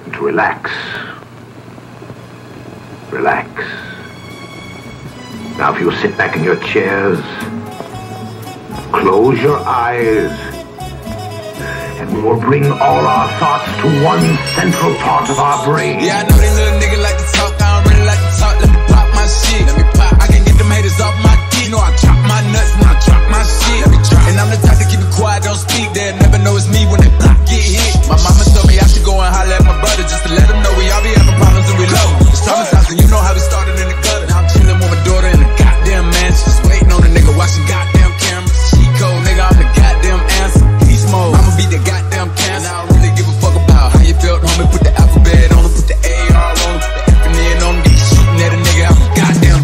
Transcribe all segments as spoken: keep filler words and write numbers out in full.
to relax. Relax. Now if you sit back in your chairs, close your eyes, and we will bring all our thoughts to one central part of our brain. Yeah, I know they little nigga like to talk, I don't really like to talk. Let me pop my shit, let me pop. I can get them haters off my dick. You know I chop my nuts when I drop my shit. Let me drop. And I'm the type to keep it quiet, don't speak. They'll never know it's me when they block get hit. My mama told me I should go and holler at my brother just to let him know we all be having problems and we low. It's traumatized and you know how we started in the gutter. Now I'm chilling with my daughter in the goddamn mansion, just waiting on a nigga watching goddamn cameras. She cold, nigga, I'm the goddamn answer. Beast mode, I'ma beat the goddamn cancer. I don't really give a fuck about how you felt, homie. Put the alphabet on him, put the A R on him, put the F and N on him. Be shooting at a nigga, I'm a goddamn.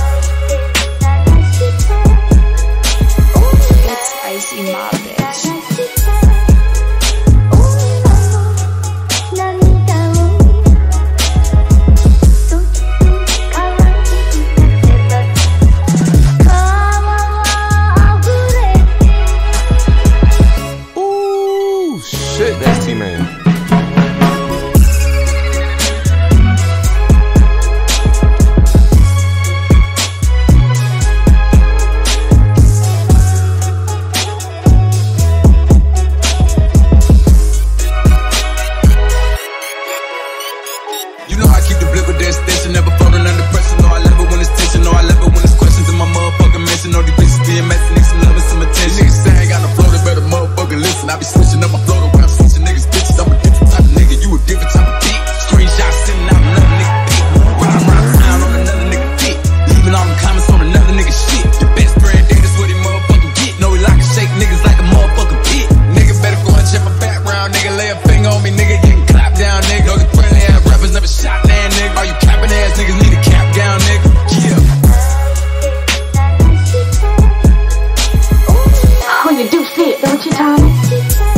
It's icy, my bitch. Ooh, shit, that's T-Man. You know I keep the blip with that station, never folding under pressure. No, I love it when it's tension, no, I love it when it's questions in my motherfucking mission. All these bitches being messy, need some love and some attention. Niggas say I ain't got no flow, they better motherfucking listen. I be switching up my flow the way I'm switching niggas bitches. I'm a different type of nigga, you a different type of beat. Screenshots sitting out another nigga dick. Riding around town on another nigga dick. Leaving all them comments on another nigga shit. Your best friend date is what he motherfucking get. Know he like to shake niggas like a motherfucking pit. Nigga better go and check my background, nigga. Lay a finger on me, nigga, getting clapped down, nigga. Know the friendly ass rappers never shot man, nigga. All you capping ass niggas need a cap down, nigga. Yeah. When you do see it, don't you, Tommy?